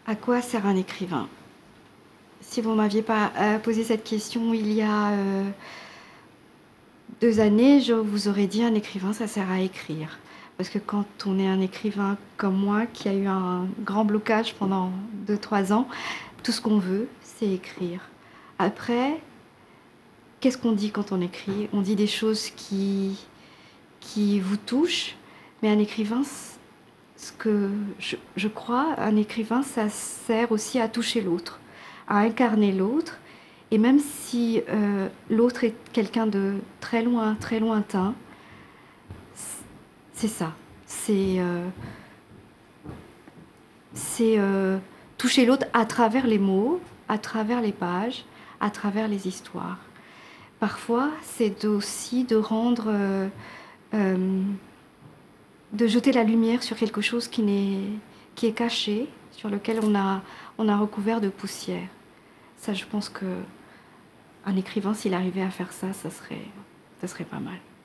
À quoi sert un écrivain? Si vous m'aviez pas posé cette question il y a 2 années, je vous aurais dit un écrivain, ça sert à écrire. Parce que quand on est un écrivain comme moi, qui a eu un grand blocage pendant 2, 3 ans, tout ce qu'on veut, c'est écrire. Après, qu'est-ce qu'on dit quand on écrit? On dit des choses qui vous touchent, mais un écrivain, ce que je crois, un écrivain, ça sert aussi à toucher l'autre, à incarner l'autre. Et même si l'autre est quelqu'un de très loin, très lointain, c'est ça. C'est toucher l'autre à travers les mots, à travers les pages, à travers les histoires. Parfois, c'est aussi de rendre, euh, de jeter la lumière sur quelque chose qui est caché, sur lequel on a recouvert de poussière. Ça, je pense que un écrivain, s'il arrivait à faire ça, ça serait pas mal.